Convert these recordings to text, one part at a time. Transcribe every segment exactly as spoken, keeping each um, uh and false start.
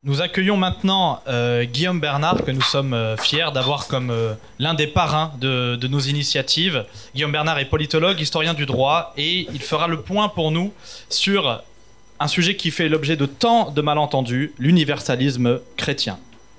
Nous accueillons maintenant euh, Guillaume Bernard, que nous sommes euh, fiers d'avoir comme euh, l'un des parrains de, de nos initiatives. Guillaume Bernard est politologue, historien du droit, et il fera le point pour nous sur un sujet qui fait l'objet de tant de malentendus, l'universalisme chrétien.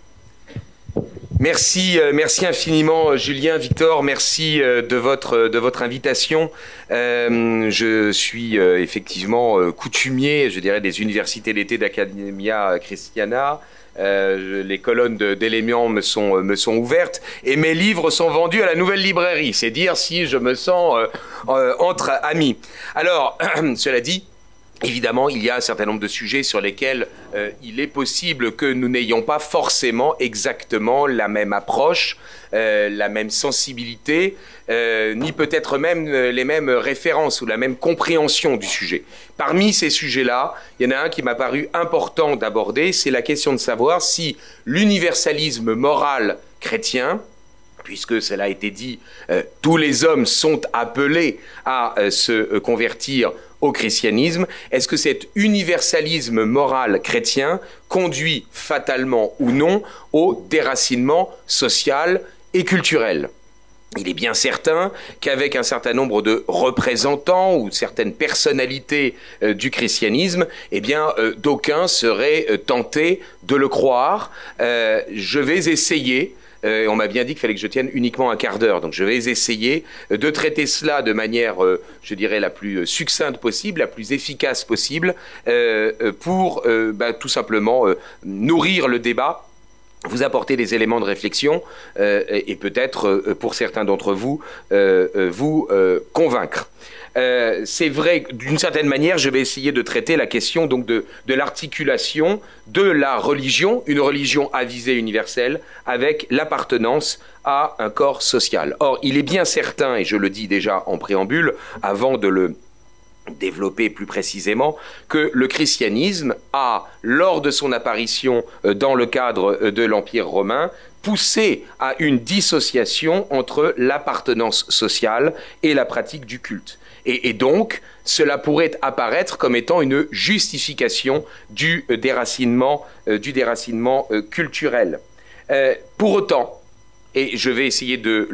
Merci, euh, merci infiniment Julien, Victor, merci euh, de, votre, de votre invitation. Euh, je suis euh, effectivement euh, coutumier, je dirais, des universités d'été d'Academia Christiana. Euh, les colonnes d'Élémian me sont, me sont ouvertes et mes livres sont vendus à la Nouvelle Librairie. C'est dire si je me sens euh, euh, entre amis. Alors, cela dit, évidemment, il y a un certain nombre de sujets sur lesquels euh, il est possible que nous n'ayons pas forcément exactement la même approche, euh, la même sensibilité, euh, ni peut-être même euh, les mêmes références ou la même compréhension du sujet. Parmi ces sujets-là, il y en a un qui m'a paru important d'aborder, c'est la question de savoir si l'universalisme moral chrétien, puisque cela a été dit, euh, tous les hommes sont appelés à euh, se euh, convertir au christianisme, est-ce que cet universalisme moral chrétien conduit fatalement ou non au déracinement social et culturel ? Il est bien certain qu'avec un certain nombre de représentants ou certaines personnalités euh, du christianisme, eh bien, euh, d'aucuns seraient euh, tentés de le croire. Euh, je vais essayer. Euh, on m'a bien dit qu'il fallait que je tienne uniquement un quart d'heure, donc je vais essayer de traiter cela de manière, euh, je dirais, la plus succincte possible, la plus efficace possible, euh, pour euh, bah, tout simplement euh, nourrir le débat, vous apporter des éléments de réflexion euh, et, et peut-être, euh, pour certains d'entre vous, euh, euh, vous euh, convaincre. Euh, c'est vrai, d'une certaine manière, je vais essayer de traiter la question donc de, de l'articulation de la religion, une religion à visée universelle, avec l'appartenance à un corps social. Or, il est bien certain, et je le dis déjà en préambule, avant de le développer plus précisément, que le christianisme a, lors de son apparition dans le cadre de l'Empire romain, poussé à une dissociation entre l'appartenance sociale et la pratique du culte. Et, et donc, cela pourrait apparaître comme étant une justification du déracinement, euh, du déracinement euh, culturel. Euh, pour autant, et je vais essayer de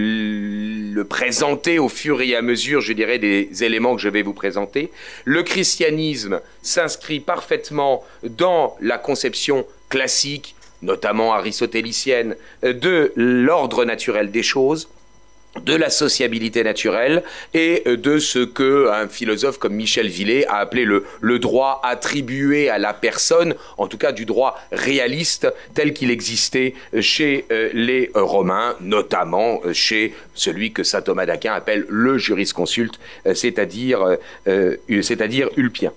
le présenter au fur et à mesure, je dirais, des éléments que je vais vous présenter, le christianisme s'inscrit parfaitement dans la conception classique, notamment aristotélicienne, de l'ordre naturel des choses, de la sociabilité naturelle et de ce que un philosophe comme Michel Villet a appelé le, le droit attribué à la personne, en tout cas du droit réaliste tel qu'il existait chez euh, les Romains, notamment chez celui que saint Thomas d'Aquin appelle le jurisconsulte, euh, c'est-à-dire euh, c'est-à-dire Ulpien.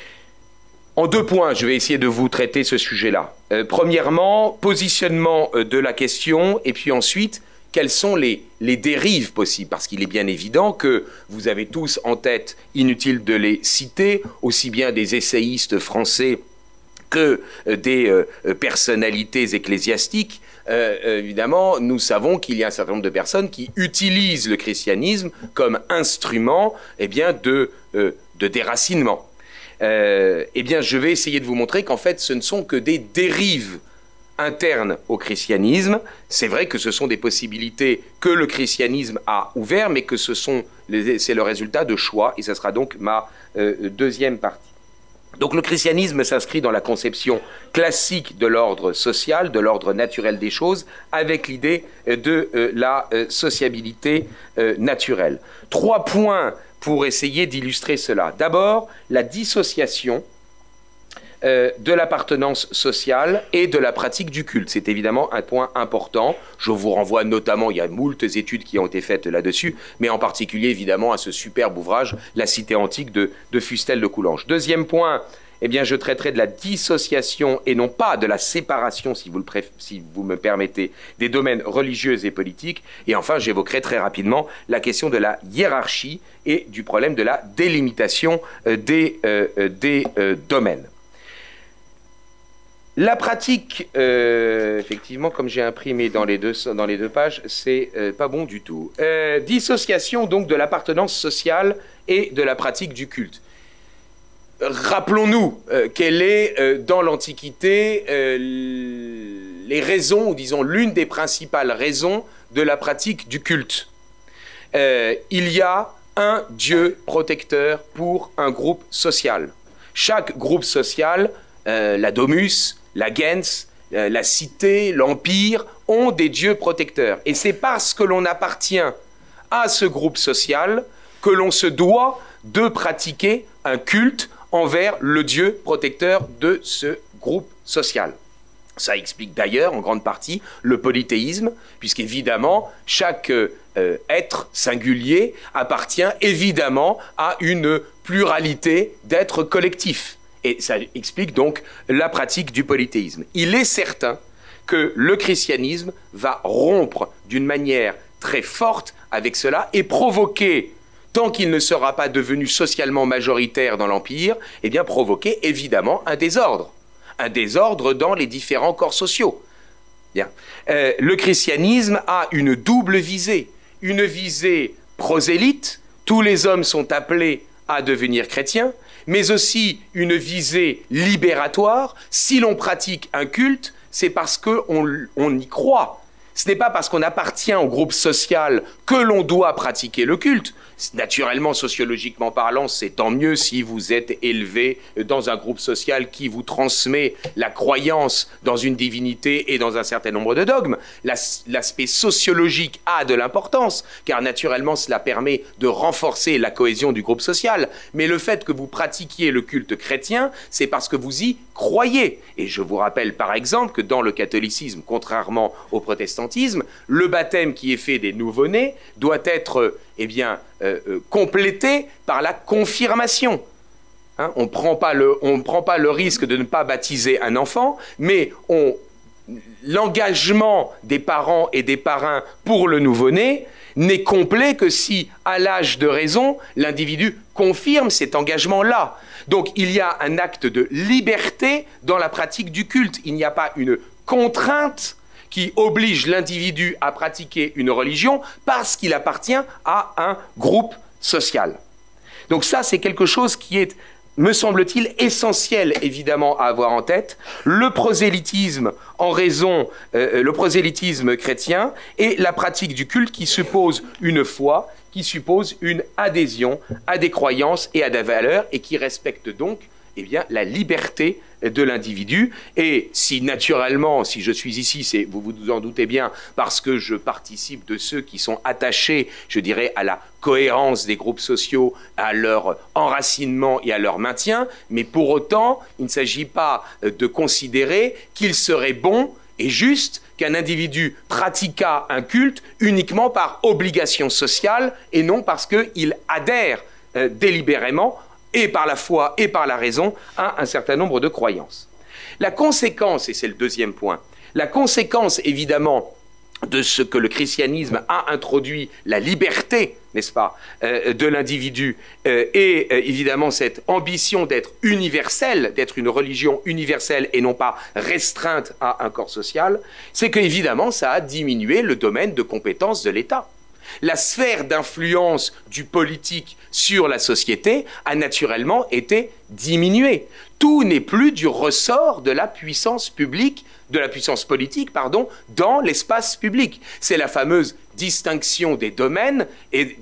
En deux points, je vais essayer de vous traiter ce sujet-là. Euh, premièrement, positionnement euh, de la question, et puis ensuite, quelles sont les, les dérives possibles? Parce qu'il est bien évident que vous avez tous en tête, inutile de les citer, aussi bien des essayistes français que euh, des euh, personnalités ecclésiastiques. Euh, évidemment, nous savons qu'il y a un certain nombre de personnes qui utilisent le christianisme comme instrument eh bien, de, euh, de déracinement. Euh, eh bien, je vais essayer de vous montrer qu'en fait, ce ne sont que des dérives internes au christianisme. C'est vrai que ce sont des possibilités que le christianisme a ouvertes, mais que ce sont c'est le résultat de choix, et ce sera donc ma euh, deuxième partie. Donc le christianisme s'inscrit dans la conception classique de l'ordre social, de l'ordre naturel des choses, avec l'idée de euh, la euh, sociabilité euh, naturelle. Trois points pour essayer d'illustrer cela. D'abord, la dissociation euh, de l'appartenance sociale et de la pratique du culte. C'est évidemment un point important. Je vous renvoie notamment, il y a moult études qui ont été faites là-dessus, mais en particulier évidemment à ce superbe ouvrage, La Cité antique de, de Fustel de Coulanges. Deuxième point, eh bien, je traiterai de la dissociation et non pas de la séparation, si vous, le préf... si vous me permettez, des domaines religieux et politiques. Et enfin, j'évoquerai très rapidement la question de la hiérarchie et du problème de la délimitation euh, des, euh, des euh, domaines. La pratique, euh, effectivement, comme j'ai imprimé dans les deux, dans les deux pages, c'est euh, pas bon du tout. Euh, dissociation donc de l'appartenance sociale et de la pratique du culte. rappelons-nous euh, quelle est euh, dans l'Antiquité euh, les raisons, ou disons l'une des principales raisons de la pratique du culte. Euh, il y a un Dieu protecteur pour un groupe social. Chaque groupe social, euh, la domus, la gens, euh, la cité, l'empire, ont des dieux protecteurs. Et c'est parce que l'on appartient à ce groupe social que l'on se doit de pratiquer un culte envers le Dieu protecteur de ce groupe social. Ça explique d'ailleurs en grande partie le polythéisme, puisqu'évidemment chaque euh, être singulier appartient évidemment à une pluralité d'êtres collectifs. Et ça explique donc la pratique du polythéisme. Il est certain que le christianisme va rompre d'une manière très forte avec cela et provoquer, tant qu'il ne sera pas devenu socialement majoritaire dans l'Empire, eh bien provoquer évidemment un désordre. Un désordre dans les différents corps sociaux. Bien. Euh, le christianisme a une double visée. Une visée prosélyte, tous les hommes sont appelés à devenir chrétiens, mais aussi une visée libératoire. Si l'on pratique un culte, c'est parce qu'on on y croit. Ce n'est pas parce qu'on appartient au groupe social que l'on doit pratiquer le culte. Naturellement, sociologiquement parlant, c'est tant mieux si vous êtes élevé dans un groupe social qui vous transmet la croyance dans une divinité et dans un certain nombre de dogmes. L'aspect sociologique a de l'importance, car naturellement, cela permet de renforcer la cohésion du groupe social. Mais le fait que vous pratiquiez le culte chrétien, c'est parce que vous y croyez. Et je vous rappelle par exemple que dans le catholicisme, contrairement au protestantisme, le baptême qui est fait des nouveau-nés doit être eh bien, euh, euh, complété par la confirmation. Hein, on prend pas le, on ne prend pas le risque de ne pas baptiser un enfant, mais l'engagement des parents et des parrains pour le nouveau-né n'est complet que si, à l'âge de raison, l'individu confirme cet engagement-là. Donc il y a un acte de liberté dans la pratique du culte. Il n'y a pas une contrainte qui oblige l'individu à pratiquer une religion parce qu'il appartient à un groupe social. Donc ça, c'est quelque chose qui est, me semble-t-il, essentiel évidemment à avoir en tête. Le prosélytisme en raison, euh, le prosélytisme chrétien et la pratique du culte qui suppose une foi, qui suppose une adhésion à des croyances et à des valeurs et qui respecte donc eh bien, la liberté de l'individu. Et si naturellement, si je suis ici, c'est, vous vous en doutez bien, parce que je participe de ceux qui sont attachés, je dirais, à la cohérence des groupes sociaux, à leur enracinement et à leur maintien, mais pour autant, il ne s'agit pas de considérer qu'il serait bon et juste qu'un individu pratiquât un culte uniquement par obligation sociale et non parce qu'il adhère euh, délibérément et par la foi et par la raison, à un certain nombre de croyances. La conséquence, et c'est le deuxième point, la conséquence évidemment de ce que le christianisme a introduit, la liberté, n'est-ce pas, euh, de l'individu, euh, et euh, évidemment cette ambition d'être universelle, d'être une religion universelle et non pas restreinte à un corps social, c'est qu'évidemment ça a diminué le domaine de compétence de l'État. La sphère d'influence du politique sur la société a naturellement été diminuée. Tout n'est plus du ressort de la puissance publique, de la puissance politique, pardon, dans l'espace public. C'est la fameuse distinction des domaines et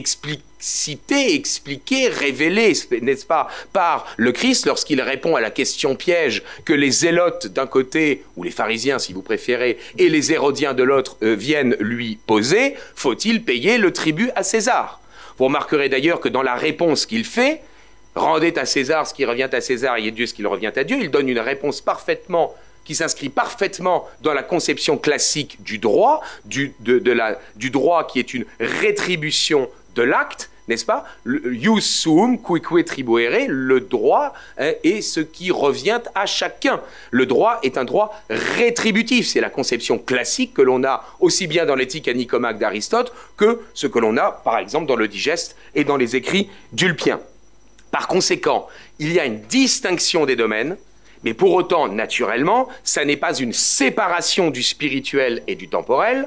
explicitée, expliquée, révélée, n'est-ce pas, par le Christ lorsqu'il répond à la question piège que les zélotes d'un côté, ou les pharisiens si vous préférez, et les hérodiens de l'autre euh, viennent lui poser, faut-il payer le tribut à César? Vous remarquerez d'ailleurs que dans la réponse qu'il fait, rendez à César ce qui revient à César et à Dieu ce qui lui revient à Dieu, il donne une réponse parfaitement qui s'inscrit parfaitement dans la conception classique du droit, du, de, de la, du droit qui est une rétribution de l'acte, n'est-ce pas? Ius suum cuique tribuere, le droit hein, est ce qui revient à chacun. Le droit est un droit rétributif, c'est la conception classique que l'on a aussi bien dans l'éthique à Nicomaque d'Aristote que ce que l'on a par exemple dans le Digeste et dans les écrits d'Ulpien. Par conséquent, il y a une distinction des domaines, mais pour autant, naturellement, ça n'est pas une séparation du spirituel et du temporel,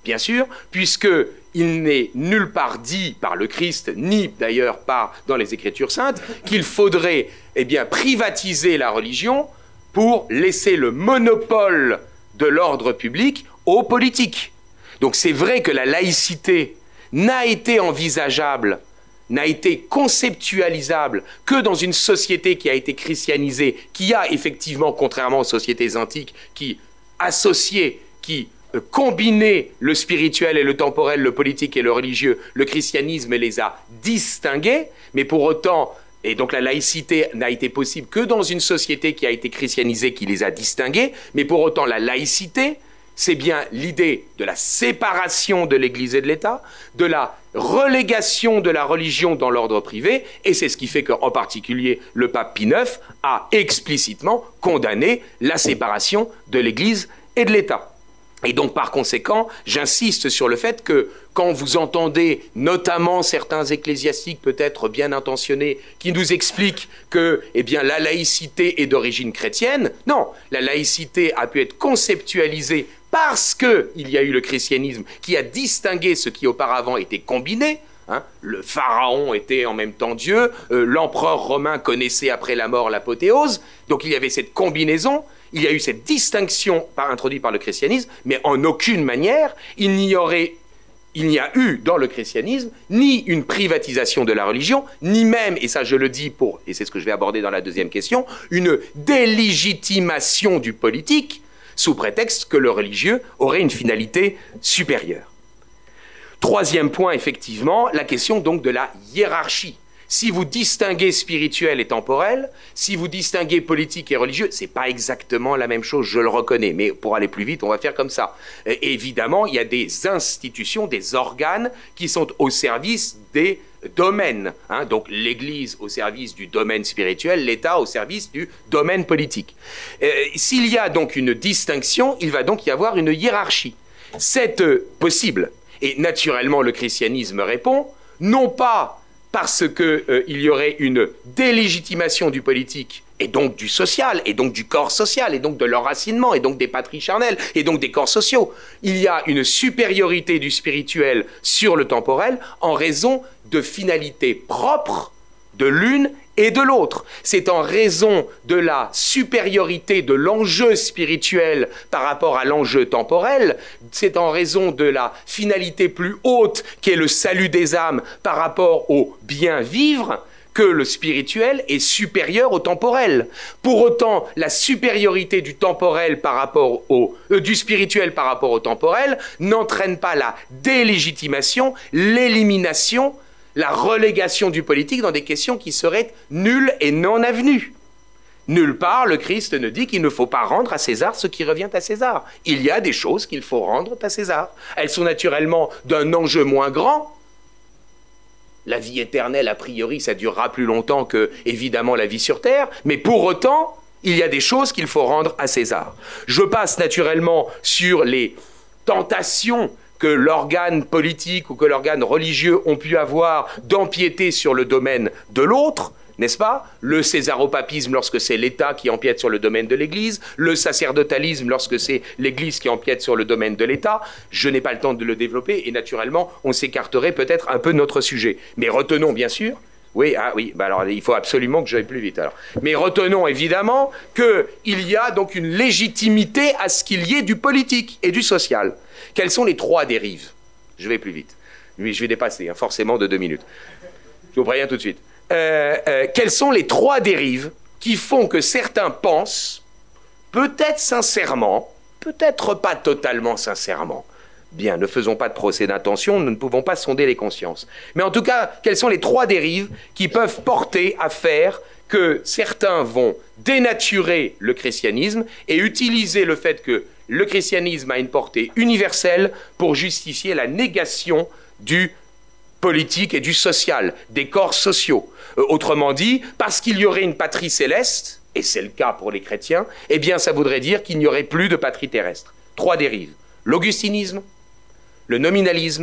bien sûr, puisqu'il n'est nulle part dit par le Christ, ni d'ailleurs par dans les Écritures saintes, qu'il faudrait eh bien, privatiser la religion pour laisser le monopole de l'ordre public aux politiques. Donc c'est vrai que la laïcité n'a été envisageable, n'a été conceptualisable que dans une société qui a été christianisée, qui a effectivement, contrairement aux sociétés antiques, qui associait, qui euh, combinait le spirituel et le temporel, le politique et le religieux, le christianisme les a distingués, mais pour autant, et donc la laïcité n'a été possible que dans une société qui a été christianisée, qui les a distingués, mais pour autant la laïcité, c'est bien l'idée de la séparation de l'Église et de l'État, de la relégation de la religion dans l'ordre privé, et c'est ce qui fait qu'en particulier le pape Pie neuf a explicitement condamné la séparation de l'Église et de l'État. Et donc, par conséquent, j'insiste sur le fait que quand vous entendez notamment certains ecclésiastiques peut-être bien intentionnés qui nous expliquent que eh bien, la laïcité est d'origine chrétienne, non, la laïcité a pu être conceptualisée parce qu'il y a eu le christianisme qui a distingué ce qui auparavant était combiné. Hein, le pharaon était en même temps Dieu, euh, l'empereur romain connaissait après la mort l'apothéose, donc il y avait cette combinaison. Il y a eu cette distinction par, introduite par le christianisme, mais en aucune manière, il n'y aurait, il n'y a eu dans le christianisme ni une privatisation de la religion, ni même, et ça je le dis pour, et c'est ce que je vais aborder dans la deuxième question, une délégitimation du politique sous prétexte que le religieux aurait une finalité supérieure. Troisième point, effectivement, la question donc de la hiérarchie. Si vous distinguez spirituel et temporel, si vous distinguez politique et religieux, c'est pas exactement la même chose, je le reconnais, mais pour aller plus vite, on va faire comme ça. Et évidemment, il y a des institutions, des organes qui sont au service des domaines. Hein, donc l'Église au service du domaine spirituel, l'État au service du domaine politique. Euh, S'il y a donc une distinction, il va donc y avoir une hiérarchie. C'est euh, possible. Et naturellement, le christianisme répond, non pas parce qu'il euh, y aurait une délégitimation du politique, et donc du social, et donc du corps social, et donc de l'enracinement, et donc des patries charnelles, et donc des corps sociaux. Il y a une supériorité du spirituel sur le temporel en raison de finalités propres de l'une et de l'autre. C'est en raison de la supériorité de l'enjeu spirituel par rapport à l'enjeu temporel, c'est en raison de la finalité plus haute qui est le salut des âmes par rapport au bien vivre que le spirituel est supérieur au temporel. Pour autant, la supériorité du temporel par rapport au, euh, du spirituel par rapport au temporel n'entraîne pas la délégitimation, l'élimination, la relégation du politique dans des questions qui seraient nulles et non avenues. Nulle part, le Christ ne dit qu'il ne faut pas rendre à César ce qui revient à César. Il y a des choses qu'il faut rendre à César. Elles sont naturellement d'un enjeu moins grand. La vie éternelle, a priori, ça durera plus longtemps que, évidemment, la vie sur Terre, mais pour autant, il y a des choses qu'il faut rendre à César. Je passe naturellement sur les tentations que l'organe politique ou que l'organe religieux ont pu avoir d'empiéter sur le domaine de l'autre, n'est-ce pas? Le césaropapisme lorsque c'est l'État qui empiète sur le domaine de l'Église, le sacerdotalisme lorsque c'est l'Église qui empiète sur le domaine de l'État. Je n'ai pas le temps de le développer et naturellement, on s'écarterait peut-être un peu de notre sujet. Mais retenons bien sûr, oui, ah oui, bah alors il faut absolument que j'aille plus vite alors. Mais retenons évidemment qu'il y a donc une légitimité à ce qu'il y ait du politique et du social. Quelles sont les trois dérives? Je vais plus vite. Oui, je vais dépasser, hein, forcément, de deux minutes. Je vous préviens tout de suite. Euh, euh, quelles sont les trois dérives qui font que certains pensent, peut-être sincèrement, peut-être pas totalement sincèrement, bien, ne faisons pas de procès d'intention, nous ne pouvons pas sonder les consciences. Mais en tout cas, quelles sont les trois dérives qui peuvent porter à faire que certains vont dénaturer le christianisme et utiliser le fait que le christianisme a une portée universelle pour justifier la négation du politique et du social, des corps sociaux. Euh, autrement dit, parce qu'il y aurait une patrie céleste, et c'est le cas pour les chrétiens, eh bien ça voudrait dire qu'il n'y aurait plus de patrie terrestre. Trois dérives. L'augustinisme, le nominalisme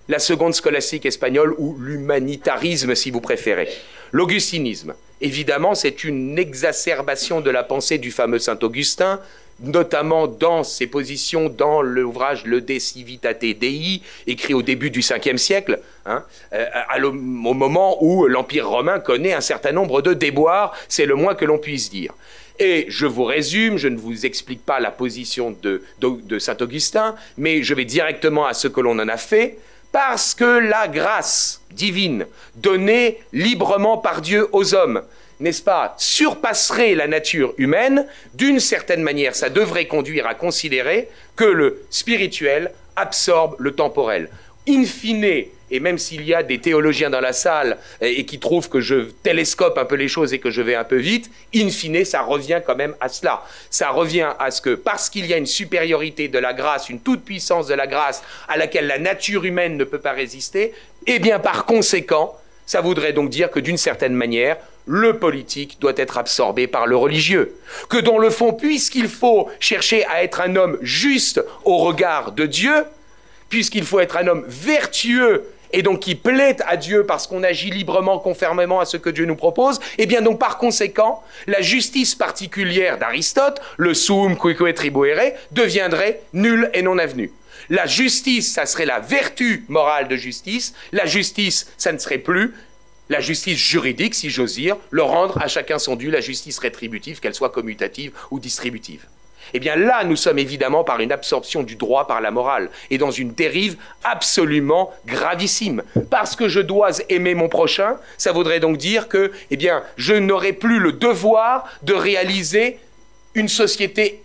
la seconde scolastique espagnole, ou l'humanitarisme si vous préférez. L'augustinisme, évidemment, c'est une exacerbation de la pensée du fameux saint Augustin, notamment dans ses positions dans l'ouvrage Le De Civitate Dei, écrit au début du cinquième siècle, hein, euh, à au moment où l'Empire romain connaît un certain nombre de déboires, c'est le moins que l'on puisse dire. Et je vous résume, je ne vous explique pas la position de, de, de saint Augustin, mais je vais directement à ce que l'on en a fait, parce que la grâce divine donnée librement par Dieu aux hommes, n'est-ce pas, surpasserait la nature humaine, d'une certaine manière, ça devrait conduire à considérer que le spirituel absorbe le temporel. In fine, et même s'il y a des théologiens dans la salle et qui trouvent que je télescope un peu les choses et que je vais un peu vite, in fine, ça revient quand même à cela. Ça revient à ce que, parce qu'il y a une supériorité de la grâce, une toute-puissance de la grâce à laquelle la nature humaine ne peut pas résister, eh bien, par conséquent, ça voudrait donc dire que, d'une certaine manière, le politique doit être absorbé par le religieux. Que dans le fond, puisqu'il faut chercher à être un homme juste au regard de Dieu, puisqu'il faut être un homme vertueux et donc qui plaît à Dieu parce qu'on agit librement, conformément à ce que Dieu nous propose, et bien donc par conséquent, la justice particulière d'Aristote, le suum cuique tribuere, deviendrait nulle et non avenue. La justice, ça serait la vertu morale de justice. La justice, ça ne serait plus la justice juridique, si j'ose dire, le rendre à chacun son dû, la justice rétributive, qu'elle soit commutative ou distributive. Eh bien là, nous sommes évidemment par une absorption du droit par la morale et dans une dérive absolument gravissime. Parce que je dois aimer mon prochain, ça voudrait donc dire que, eh bien, je n'aurai plus le devoir de réaliser une société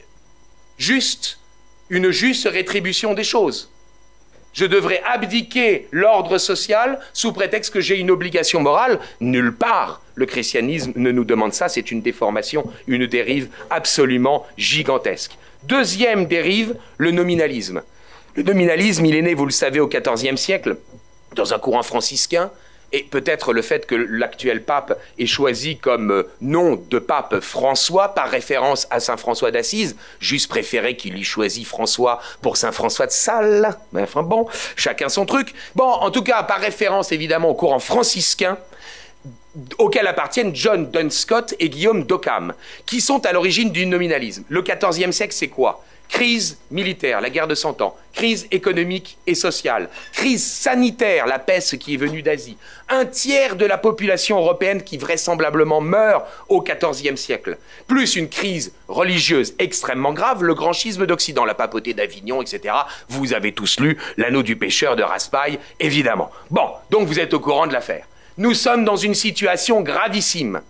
juste, une juste rétribution des choses. Je devrais abdiquer l'ordre social sous prétexte que j'ai une obligation morale. Nulle part le christianisme ne nous demande ça, c'est une déformation, une dérive absolument gigantesque. Deuxième dérive, le nominalisme. Le nominalisme, il est né, vous le savez, au quatorzième siècle, dans un courant franciscain, et peut-être le fait que l'actuel pape ait choisi comme nom de pape François par référence à saint François d'Assise, j'eusse préféré qu'il y choisit François pour saint François de Sales. Mais enfin bon, chacun son truc. Bon, en tout cas, par référence évidemment au courant franciscain, auquel appartiennent John Dunscott et Guillaume d'Occam, qui sont à l'origine du nominalisme. Le quatorzième siècle, c'est quoi ? Crise militaire, la guerre de Cent Ans, crise économique et sociale, crise sanitaire, la peste qui est venue d'Asie, un tiers de la population européenne qui vraisemblablement meurt au quatorzième siècle, plus une crise religieuse extrêmement grave, le grand schisme d'Occident, la papauté d'Avignon, et cetera. Vous avez tous lu L'Anneau du pêcheur de Raspail, évidemment. Bon, donc vous êtes au courant de l'affaire. Nous sommes dans une situation gravissime.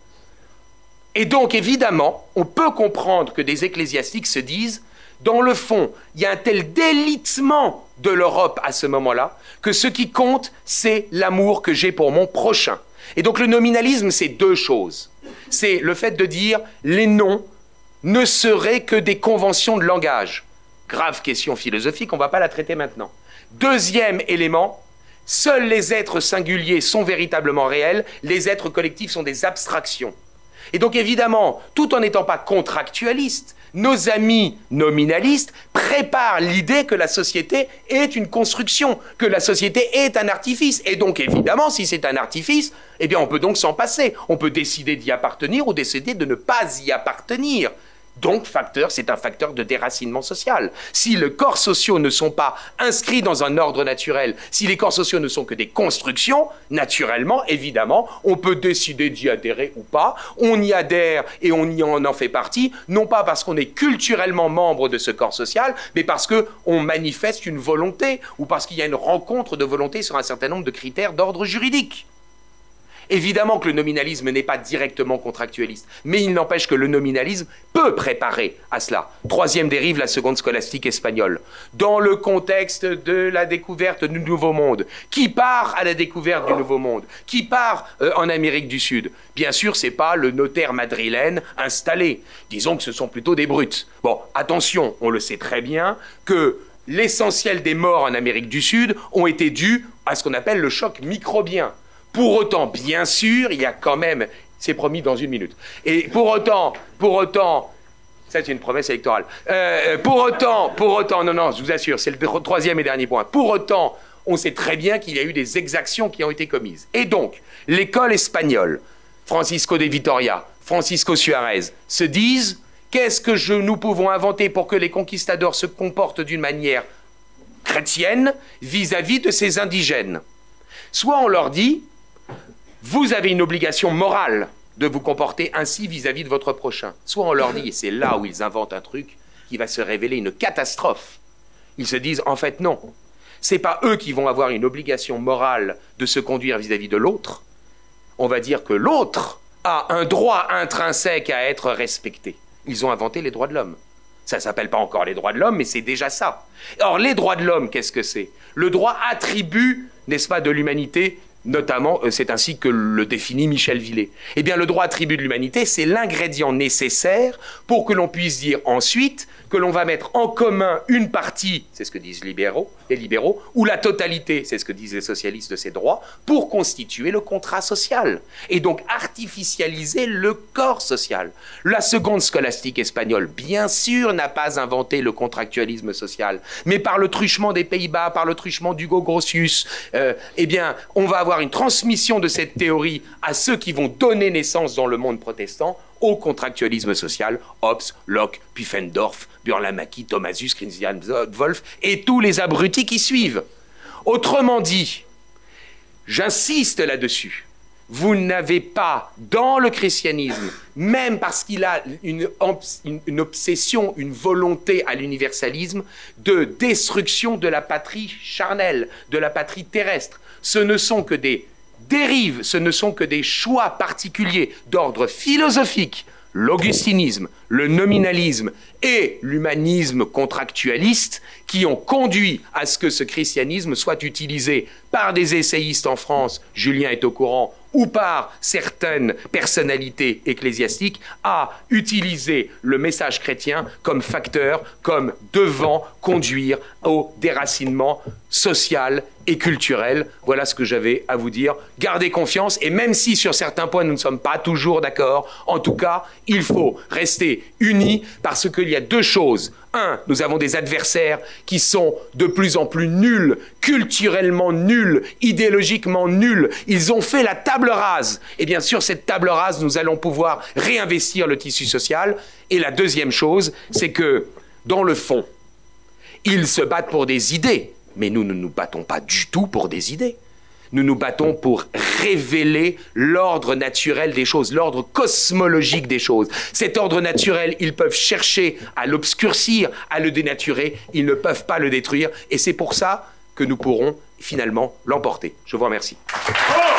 Et donc, évidemment, on peut comprendre que des ecclésiastiques se disent dans le fond, il y a un tel délitement de l'Europe à ce moment-là que ce qui compte, c'est l'amour que j'ai pour mon prochain. Et donc le nominalisme, c'est deux choses. C'est le fait de dire les noms ne seraient que des conventions de langage. Grave question philosophique, on ne va pas la traiter maintenant. Deuxième élément, seuls les êtres singuliers sont véritablement réels, les êtres collectifs sont des abstractions. Et donc évidemment, tout en n'étant pas contractualiste, nos amis nominalistes préparent l'idée que la société est une construction, que la société est un artifice. Et donc, évidemment, si c'est un artifice, eh bien, on peut donc s'en passer. On peut décider d'y appartenir ou décider de ne pas y appartenir. Donc, facteur, c'est un facteur de déracinement social. Si les corps sociaux ne sont pas inscrits dans un ordre naturel, si les corps sociaux ne sont que des constructions, naturellement, évidemment, on peut décider d'y adhérer ou pas. On y adhère et on y en, en fait partie, non pas parce qu'on est culturellement membre de ce corps social, mais parce qu'on manifeste une volonté ou parce qu'il y a une rencontre de volonté sur un certain nombre de critères d'ordre juridique. Évidemment que le nominalisme n'est pas directement contractualiste, mais il n'empêche que le nominalisme peut préparer à cela. Troisième dérive, la seconde scolastique espagnole. Dans le contexte de la découverte du Nouveau Monde, qui part à la découverte du Nouveau Monde, qui part euh, en Amérique du Sud, bien sûr, ce n'est pas le notaire madrilène installé. Disons que ce sont plutôt des brutes. Bon, attention, on le sait très bien que l'essentiel des morts en Amérique du Sud ont été dus à ce qu'on appelle le choc microbien. Pour autant, bien sûr, il y a quand même... C'est promis dans une minute. Et pour autant, pour autant... Ça, c'est une promesse électorale. Euh, pour autant, pour autant... Non, non, je vous assure, c'est le troisième et dernier point. Pour autant, on sait très bien qu'il y a eu des exactions qui ont été commises. Et donc, l'école espagnole, Francisco de Vitoria, Francisco Suarez, se disent, qu'est-ce que je, nous pouvons inventer pour que les conquistadors se comportent d'une manière chrétienne vis-à-vis de ces indigènes? Soit on leur dit, vous avez une obligation morale de vous comporter ainsi vis-à-vis de votre prochain. Soit on leur dit, et c'est là où ils inventent un truc qui va se révéler une catastrophe. Ils se disent, en fait, non. C'est pas eux qui vont avoir une obligation morale de se conduire vis-à-vis de l'autre. On va dire que l'autre a un droit intrinsèque à être respecté. Ils ont inventé les droits de l'homme. Ça ne s'appelle pas encore les droits de l'homme, mais c'est déjà ça. Or, les droits de l'homme, qu'est-ce que c'est? Le droit attribut, n'est-ce pas, de l'humanité, notamment, c'est ainsi que le définit Michel Villet. Eh bien, le droit attribut de l'humanité, c'est l'ingrédient nécessaire pour que l'on puisse dire ensuite que l'on va mettre en commun une partie, c'est ce que disent libéraux, les libéraux, ou la totalité, c'est ce que disent les socialistes de ces droits, pour constituer le contrat social, et donc artificialiser le corps social. La seconde scolastique espagnole, bien sûr, n'a pas inventé le contractualisme social, mais par le truchement des Pays-Bas, par le truchement d'Hugo Grotius, euh, eh bien, on va avoir une transmission de cette théorie à ceux qui vont donner naissance dans le monde protestant au contractualisme social, Hobbes, Locke, Pufendorf, Burlamaqui, Thomasius, Christian Wolff et tous les abrutis qui suivent. Autrement dit, j'insiste là-dessus, vous n'avez pas dans le christianisme, même parce qu'il a une, une, une obsession, une volonté à l'universalisme, de destruction de la patrie charnelle, de la patrie terrestre. Ce ne sont que des dérives, ce ne sont que des choix particuliers d'ordre philosophique, l'augustinisme, le nominalisme et l'humanisme contractualiste qui ont conduit à ce que ce christianisme soit utilisé par des essayistes en France, Julien est au courant, ou par certaines personnalités ecclésiastiques, à utiliser le message chrétien comme facteur, comme devant conduire au déracinement social et culturel. Voilà ce que j'avais à vous dire. Gardez confiance, et même si sur certains points nous ne sommes pas toujours d'accord, en tout cas, il faut rester unis parce qu'il y a deux choses. Un, nous avons des adversaires qui sont de plus en plus nuls, culturellement nuls, idéologiquement nuls. Ils ont fait la table rase. Et bien sûr, cette table rase, nous allons pouvoir réinvestir le tissu social. Et la deuxième chose, c'est que, dans le fond, ils se battent pour des idées. Mais nous ne nous battons pas du tout pour des idées. Nous nous battons pour révéler l'ordre naturel des choses, l'ordre cosmologique des choses. Cet ordre naturel, ils peuvent chercher à l'obscurcir, à le dénaturer, ils ne peuvent pas le détruire, et c'est pour ça que nous pourrons finalement l'emporter. Je vous remercie.